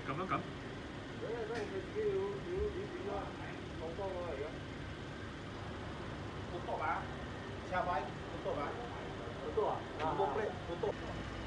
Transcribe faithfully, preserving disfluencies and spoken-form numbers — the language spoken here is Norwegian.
你撳一撳。 誒，真係佢自己要要要點啦，我幫我嚟嘅。好多吧？下擺好多吧？好多啊！好多咧，好多。